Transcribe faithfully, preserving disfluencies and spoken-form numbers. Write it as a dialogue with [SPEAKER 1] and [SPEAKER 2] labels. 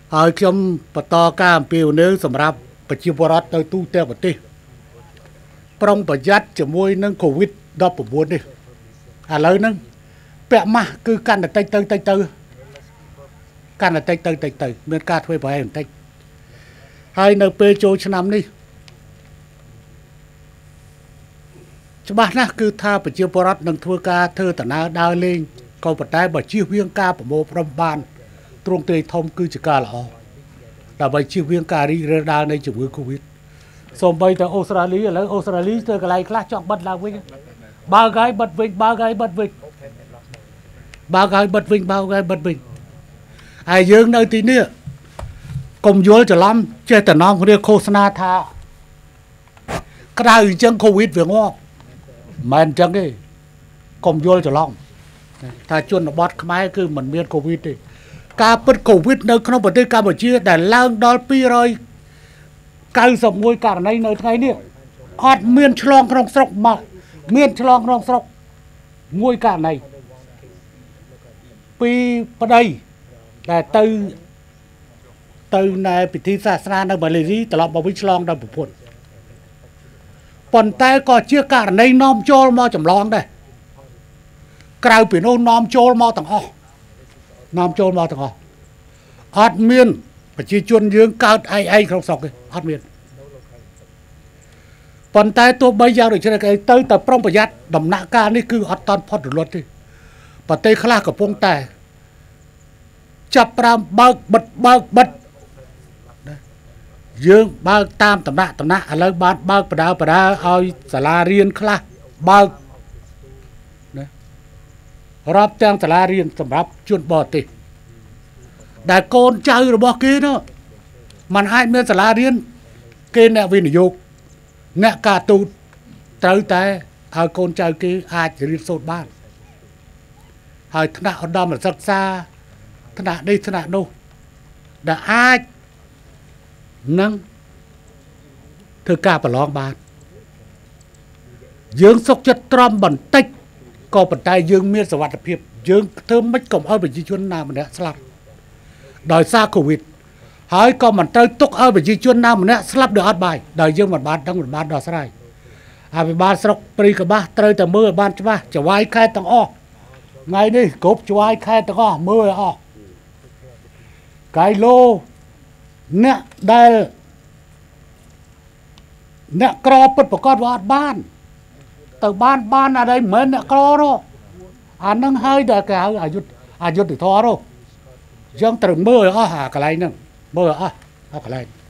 [SPEAKER 1] ហើយខ្ញុំបន្តការអំពាវនាវសម្រាប់ប្រជាពលរដ្ឋនៅទូទាំងប្រទេសប្រុងប្រយ័ត្នជាមួយនឹង កូវីដ ដប់ប្រាំបួន នេះឥឡូវហ្នឹងពាក់ម៉ាស់គឺកាន់តែតិចទៅតិចទៅកាន់តែតិចទៅតិចទៅមានការធ្វើប្រហែលបន្តិចហើយនៅពេលចូលឆ្នាំនេះច្បាស់ណាស់គឺថាប្រជាពលរដ្ឋនឹងធ្វើការធ្វើដំណើរដើរលេងក៏ប៉ុន្តែបើជៀសវាងការប្រមូលផ្ដុំបានទ្រង់ទ្រាយធំគឺជាការល្អដើម្បីជៀសវាងការរីករាលដាលនៃជំងឺ Covid សូម្បីតែអូស្ត្រាលីឥឡូវអូស្ត្រាលីទៅកន្លែងខ្លះចង់បិទឡើងវិញបើកហើយបិទវិញបើកហើយបិទវិញបើកហើយបិទវិញបើកហើយបិទវិញហើយយើងនៅទីនេះកុំយល់ច្រឡំចេះតែនាំគ្នាឃោសនាថាក្តៅអញ្ចឹង Covid វាងាប់មិនអញ្ចឹងទេកុំយល់ច្រឡំថាជនបទខ្មែរគឺមិនមាន Covid ទេការពិត Covid នៅក្នុងប្រទេសកម្ពុជាដែលឡើងដល់ពីររយកៅសិបមួយករណីនៅថ្ងៃនេះអត់មានឆ្លងក្នុងស្រុកមកមានឆ្លងក្នុងស្រុកមួយករណីពីប្តីដែលទៅទៅនៅពិធីសាសនានៅម៉ាឡេស៊ីត្រឡប់មកវិញឆ្លងដល់ប្រពន្ធប៉ុន្តែក៏ជាករណីនាំចូលមកចម្លងដែរក្រៅពីនោះនាំចូលមកទាំងអស់នាំចូលមកទាំងអស់អត់មានប្រជាជនយើងកើតឯឯងក្នុងស្រុកទេអត់មានប៉ុន្តែទោះបីយ៉ាងដូចនេះទៅតែប្រុងប្រយ័ត្នដំណាក់កាលនេះគឺអត់តន់ផុតរលត់ទេប្រទេសខ្លះកំពុងតែចាប់ប្រាំបើកបិទបើកបិទយើងបើកតាមតំណាក់តំណាក់ឥឡូវបានបើកបដាបដាឲ្យសាលារៀនខ្លះបើកណារាប់ទាំងសាលារៀនសម្រាប់ជនបរទេសដែលកូនចៅរបស់គេនោះมันអាចមានសាលារៀនគេអ្នកវិនិយោគអ្នកការទូតត្រូវតែឲ្យកូនចៅគេអាចរៀនសូត្របានហើយថ្នាក់ឧត្តមសិក្សាថ្នាក់នេះថ្នាក់នោះដែលអាចនឹងធ្វើការប្រឡងបានយើងសុខចិត្តទ្រាំបន្តិចក៏ប៉ុន្តែយើងមានសុវត្ថិភាពយើងធ្វើមិនកុំឲ្យប្រជាជនណាម្នាក់ស្លាប់ដោយសារ Covid ហើយក៏មិនត្រូវទុកឲ្យប្រជាជនណាម្នាក់ស្លាប់ដោយអត់បាយដោយយើងមិនបានដឹងមិនបានដោះស្រាយអភិបាលស្រុកព្រៃកបាសត្រូវតែមើលឲ្យបានច្បាស់ចវាយខេត្តទាំងអស់ថ្ងៃនេះគ្រប់ចវាយខេត្តទាំងអស់មើលឲ្យអស់កាយឡូអ្នកដែលអ្នកក្រពិតប្រកបវាអត់បានទៅបានបានអីមិនមែនអ្នកក្រទេអានឹងហើយដែលគេហៅអយុធអយុធធម៌ទេយើងត្រូវមើលឲ្យអស់អាកន្លែងហ្នឹងមើលឲ្យអស់អាកន្លែង